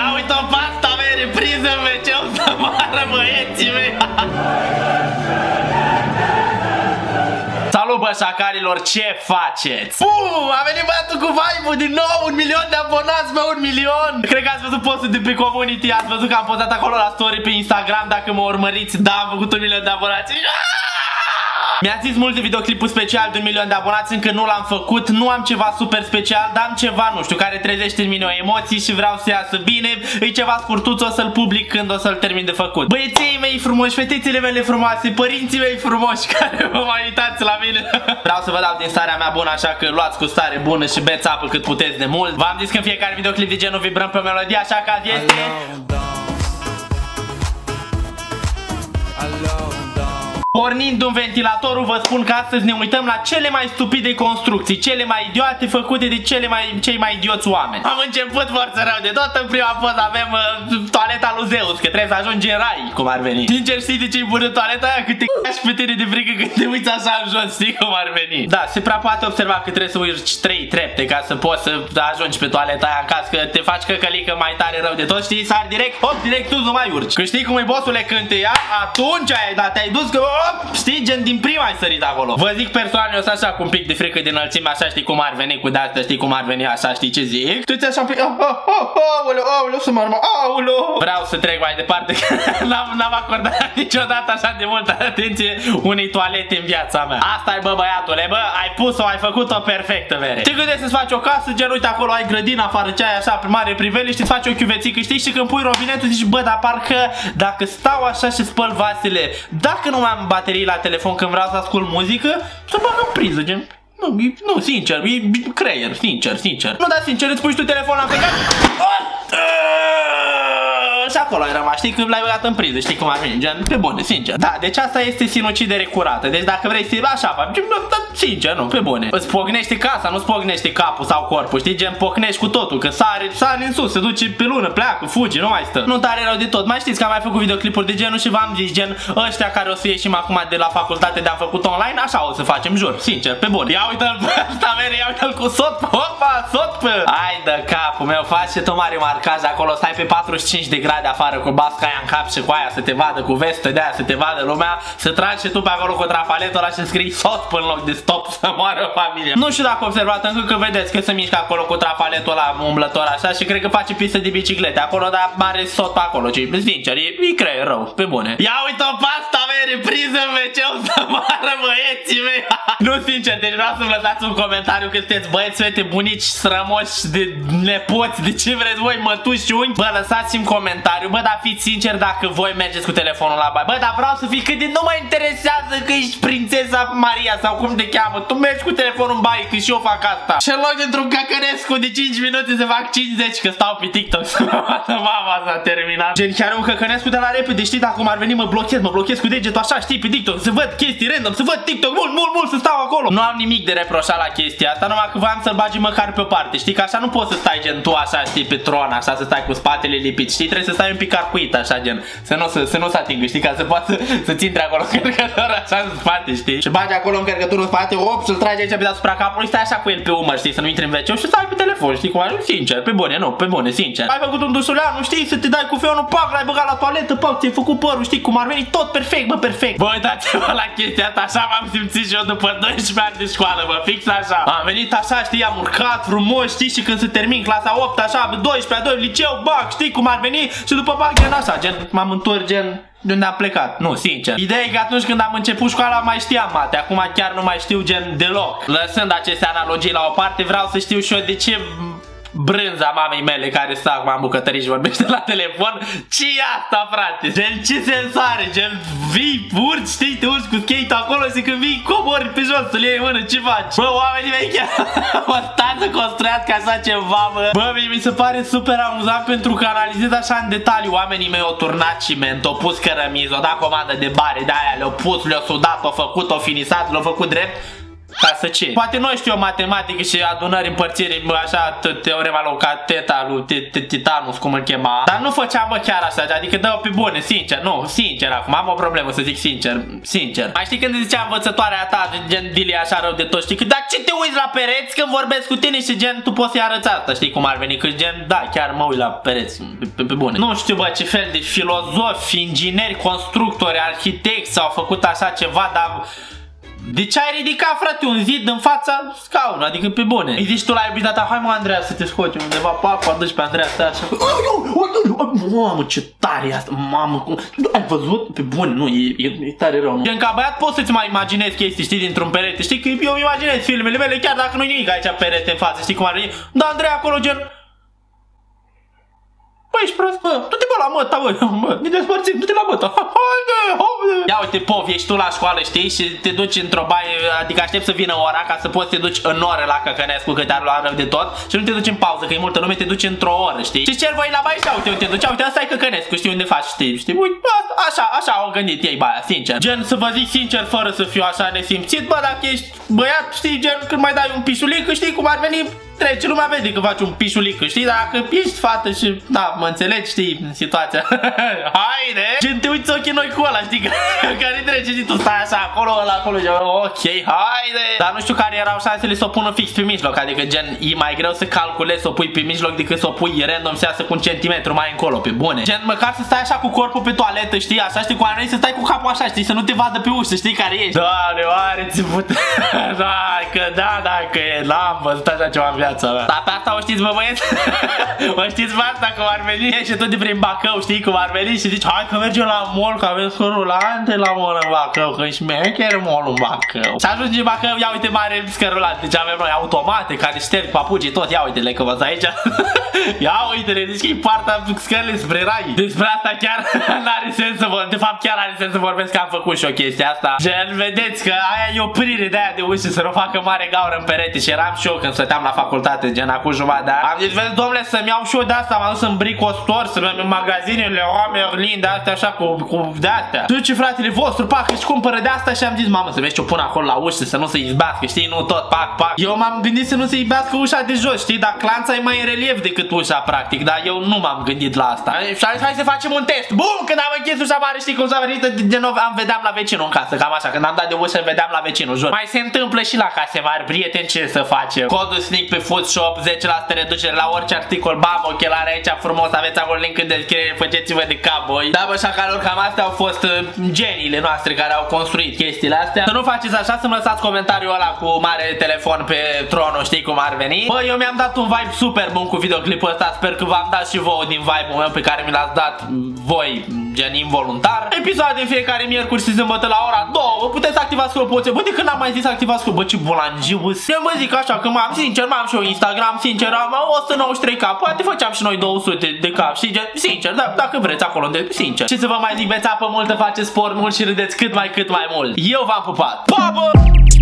Ia uite-o pe asta, mere, priză în WC-ul să moară băieții mei. Salut, bă, șacarilor, ce faceți? Bum, a venit băiatul cu vibe-ul din nou, 1 milion de abonați, bă, 1 milion. Cred că ați văzut postul de pe community, ați văzut că am postat acolo la story pe Instagram. Dacă mă urmăriți, da, am făcut 1 milion de abonați. Mi-ați zis mult de videoclipul special de 1 milion de abonați, încă nu l-am făcut, nu am ceva super special, dar am ceva, nu știu, care trezește în mine o emoții și vreau să iasă bine. E ceva scurtuț, o să-l public când o să-l termin de făcut. Băieții mei frumoși, fetițele mele frumoase, părinții mei frumoși care vă mai uitați la mine. Vreau să vă dau din starea mea bună, așa că luați cu stare bună și beți apă cât puteți de mult. V-am zis că în fiecare videoclip de genul vibrăm pe melodie, așa că azi este... Pornind un ventilatorul, vă spun că astăzi ne uităm la cele mai stupide construcții, cele mai idiote făcute de cei mai idioți oameni. Am început foarte rău de tot. În prima poză avem toaleta lui Zeus, că trebuie să ajungi în rai, cum ar veni. Sincer, știi de ce-i bună toaleta aia? Că te cași pe tine de frică când te uiți așa în jos, știi cum ar veni. Da, se prea poate observa că trebuie să urci 3 trepte ca să poți să ajungi pe toaleta aia, în caz că te faci căcălică mai tare rău de tot, știi, sari direct, hop, direct tu nu mai urci. Că știi cum e, bossule, când te ia, atunci ai dat, te-ai dus că știi, gen din prima ai sărit acolo. Vă zic personal, eu sunt așa cu un pic de frică din înălțime, așa, știi cum ar veni cu de-astea, știi cum ar veni așa, știi ce zic? Tu ți așa un pic, aoleu, să mă urmă, aoleu. Vreau să trec mai departe, că n-am acordat niciodată așa de multă atenție unei toalete în viața mea. Asta e, bă, băiatule, bă, ai pus-o, ai făcut-o perfectă, mere. Te gândești să-ți faci o casă, gen, uite, acolo ai grădina afară, ce ai așa, pe mare priveliște, îți faci o chiuvețică, știi, și când pui robinetul zici, bă, dar parcă dacă stau așa și spăl vasele, dacă nu mai am baterii la telefon când vreau să ascult muzică, să bag în priză, gen. Nu, sincer, e creier, sincer. Nu, dar sincer, îți pui tu telefonul la plecat. Și acolo ai rămas, știi, când l-ai băgat în priză, știi cum ar veni, gen, pe bune, sincer. Da, deci asta este sinucidere curată. Deci dacă vrei să așa faci, sincer, nu, pe bune. Îți pocnește casa, nu-ți pocnește capul sau corpul, știi, gen, pocnești cu totul, că sare în sus, se duce pe lună, pleacă, fuge, nu mai stă. Nu tare rău de tot. Mai știți că am mai făcut videoclipuri de genul și v-am zis, gen, ăștia care o să ieșim acum de la facultate de-am făcut online, așa o să facem, jur, sincer, pe bune. Ia uite-l pe ăsta, mere, ia uite-l cu sot, opa, sot pe. Hai de capul meu, faci și tu mare marcaj acolo, stai pe 45 de grade afară cu basca aia în cap și cu aia să te vadă, cu vestă de aia să te vadă lumea, să tragi și tu pe acolo cu trafaletul ăla și scrii sot până în loc de stop să moară familia. Nu știu dacă observați încă că vedeți că se mișcă acolo cu trafaletul ăla umblător așa și cred că face pistă de biciclete acolo, dar mare sot pe acolo, ci sincer, e creier rău, pe bune. Ia uite-o pe asta, mere, priză în WC-ul să moară băieții mei. Nu, sincer, deci vreau să-mi lăsați un comentariu că sunteți băieți, fete, bunici, strămoși, de nepoți, de ce vreți voi, mătuși și unchi. Bă, lăsați-mi comentariu, bă, dar fiți sinceri dacă voi mergeți cu telefonul la baie. Bă, dar vreau să fii cât de nu mă interesează că ești prințesa Maria sau cum te cheamă. Tu mergi cu telefonul în baie, că și eu fac asta. Și în loc dintr-un căcănescu de 5 minute să fac 50, că stau pe TikTok să mă vadă mama, s-a terminat. Gen, chiar un căcănescu de la repede, știi, dacă ar veni mă blochez cu degetul așa, știi, pe TikTok, să văd chestii random, să văd TikTok mult, să stau acolo. Nu am nimic de reproșat la chestia asta, numai că voiam să-l bagi măcar pe o parte, știi, că așa nu poți să stai gen tu așa, știi, pe tron, așa, să stai cu spatele lipit, știi, trebuie să stai un pic arcuit așa, gen, să nu se atingă, știi, ca să poată să-ți intre acolo încărcător așa în spate, știi, și bagi acolo încărcătorul în spate, op, să-l tragi aici pe deasupra capului, stai așa cu el pe umăr, știi, să nu intri în WC și stai pe telefon, știi cum, sincer, pe bune, nu, pe bune, sincer. Ai făcut un dușuleanu, știi, să te dai cu feonul, pac, l-ai băgat la toaletă, pac, ți-ai făcut părul, știi, cum ar veni, tot perfect, bă, perfect. Bă, uitați-vă la chestia asta, așa m-am simțit și eu după 12 ani de școală, bă, fix așa. Am venit așa, știi, am urcat frumos, știi, și când se termin clasa 8, așa, 12, 2, liceu, bac, știi cum ar veni, și după bac, gen așa, gen, m-am întors, gen, de unde am plecat. Nu, sincer. Ideea e că atunci când am început școala mai știam mate, acum chiar nu mai știu, gen, deloc. Lăsând aceste analogii la o parte, vreau să știu și eu de ce brânza mamei mele care stă acum în bucătărie și vorbește la telefon, ce-i asta, frate? Gen, ce sensoare? Gen, vii, urci, știi, te urci cu skate acolo și când vii, cobori pe jos să-l iei în mână, ce faci? Bă, oamenii mei chiar o stat să construiască așa ceva, bă. Bă, mi se pare super amuzant pentru că analizez așa în detaliu. Oamenii mei au turnat ciment, au pus cărămizi, au dat comandă de bare de aia, le-au pus, le-au sudat, au făcut, au finisat, le-au făcut drept. Ca să ce? Poate nu știu eu matematică și adunări împărțiri, așa, teorema lui Cateta, lui Titanus, cum îl chema. Dar nu făceam, bă, chiar așa, adică dă-o pe bune, sincer, nu, sincer, acum am o problemă să zic sincer. Mai știi când zicea învățătoarea ta, gen Dili așa rău de tot, știi, că dar ce te uiți la pereți când vorbesc cu tine și gen tu poți să-i arăți asta, știi cum ar veni, că gen, da, chiar mă uit la pereți, pe bune. Nu știu, bă, ce fel de filozofi, ingineri, constructori, arhitecți au făcut așa ceva, dar... De ce ai ridicat, frate, un zid în fața scaunului? Adică pe bune. Îi zici tu la iubita ta, hai mă, Andreea, să te scoți undeva, pac, aduci pe Andreea, stai așa. Mamă, ce tare e asta, mamă, cum... Ai văzut? Pe bune, nu, e tare rău, nu? Gen, ca băiat poți să-ți mai imaginezi chestii, știi, dintr-un perete, știi, că eu îmi imaginez filmele mele, chiar dacă nu-i nimic aici perete în față, știi cum ar veni? Da, Andreea acolo, gen... Băi, ești prost, bă, du-te bă la măta, bă, ne despărțim, du-te la măta, haide. Ia uite, pov, ești tu la școală, știi, și te duci într-o baie, adică aștept să vină ora ca să poți să te duci în oră la Căcănescu, că te-ar lua rău de tot și nu te duci în pauză, că e multă lume, te duci într-o oră, știi? Și cer voi la baie și uite, te duci, uite, asta e Căcănescu, știi unde faci, știi, uite, așa au gândit ei baia, sincer. Gen, să vă zic sincer, fără să fiu așa nesimțit, bă, dacă ești băiat, știi, gen, când mai dai un pișulic, știi cum ar veni, trece, lumea vede că faci un pișulic, știi, dacă ești fată și, da, mă înțelegi, știi, în situația. Haide! Gen, te uiți ochii noi cu ăla, știi, care trece și tu stai așa, acolo, ăla, acolo, ok, haide! Dar nu știu care erau șansele să o pună fix pe mijloc, adică, gen, e mai greu să calculezi să o pui pe mijloc decât să o pui random și să cu un centimetru mai încolo, pe bune. Gen, măcar să stai așa cu corpul pe toaletă, știi, așa, știi, cu anei să stai cu capul așa, știi, să nu te vadă pe ușă, știi, care ești. Doamne, oare ți pute... Da, că n-am văzut așa ceva în viața mea. Dar pe asta o știți, bă, băieți? O știți pe asta cum ar veni? Ești tu de prin Bacău, știi cum ar veni și zici, hai că mergem la mall, că avem scărulante la mall în Bacău, că e șmecher mall în Bacău. Și ajungi în Bacău, ia uite mare scărulante, ce avem noi, automate, care șterg papucii tot, ia uite-le că văd aici. Ia uite-le, deci că e partea scările spre rai. Despre asta chiar n-are sens să vorbesc, de fapt chiar are sens să vorbesc că am făcut și o chestie asta. Gen, vedeți că aia e oprire de aia de ușă, să nu facă mare gaură în perete și eram și eu când stăteam la facultate, gen acum jumătate de an. Am zis, vezi, domnule, să-mi iau și eu de asta, m-am dus în Brico Store, să merg în magazinele Merlin, de astea așa, cu de astea. Duce fratele vostru, pac, își cumpără de asta și am zis, mamă, să vezi ce o pun acolo la ușă, să nu se izbească, știi, nu tot, pac. Eu m-am gândit să nu se izbească ușa de jos, știi, dar clanța e mai în relief decât ușa, practic, dar eu nu m-am gândit la asta. Și am zis, hai să facem un test. Bum, când am închis ușa mare, știi cum s-a venit, de nou am vedeam la vecinul în casă, cam așa, când am dat de ușă, vedeam la vecinul, jur. Mai se întâmplă și la case mari, prieteni, ce să facem? Codul Sneak pe Food Shop, 10% reducere la orice articol, bam, ochelare aici frumos, aveți acolo link în descriere, faceți-vă de cap, voi. Da, bă, șacalor, cam astea au fost geniile noastre care au construit chestiile astea. Să nu faceți așa, să-mi lăsați comentariul ăla cu mare telefon pe tronul, știi cum ar veni. Bă, eu mi-am dat un vibe super bun cu videoclipul ăsta, sper că v-am dat și vouă din vibe-ul meu pe care mi l-ați dat voi, gen involuntar. Episoade în fiecare miercuri și sâmbătă la ora 2, vă puteți activa scropoțe, bă, de când am mai zis activați scropoțe, bă, ce bulangiu, eu vă zic așa că sincer, m-am și eu Instagram, sincer, am 193k, poate făceam și noi 200 de cap, știi, gen, sincer, dacă vreți acolo, sincer. Și să vă mai zic, beți apă multă, faceți sport mult și râdeți cât mai mult. Eu v-am pupat. Pa, bă!